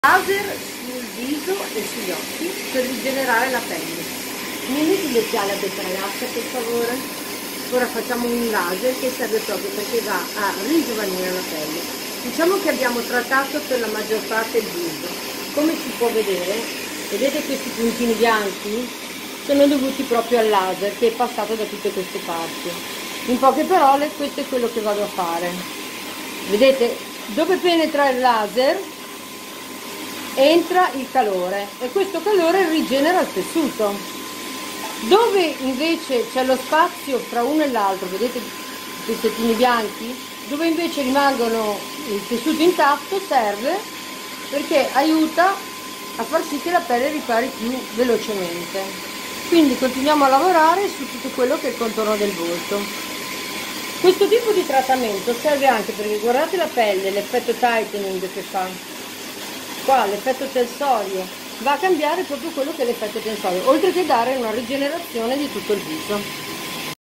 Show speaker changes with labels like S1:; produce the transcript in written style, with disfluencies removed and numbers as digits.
S1: Laser sul viso e sugli occhi per rigenerare la pelle. Mi metti gli occhiali a questa ragazza per favore? Ora facciamo un laser che serve proprio perché va a rigiovanire la pelle. Diciamo che abbiamo trattato per la maggior parte il viso. Come si può vedere, vedete questi puntini bianchi? Sono dovuti proprio al laser che è passato da tutte queste parti. In poche parole, questo è quello che vado a fare. Vedete? Dove penetra il laser entra il calore e questo calore rigenera il tessuto. Dove invece c'è lo spazio fra uno e l'altro, vedete i pezzettini bianchi, dove invece rimangono il tessuto intatto, serve perché aiuta a far sì che la pelle ripari più velocemente. Quindi continuiamo a lavorare su tutto quello che è il contorno del volto. Questo tipo di trattamento serve anche perché guardate la pelle, l'effetto tightening che fa. Qua l'effetto tensorio va a cambiare proprio quello che è l'effetto tensorio, oltre che dare una rigenerazione di tutto il viso.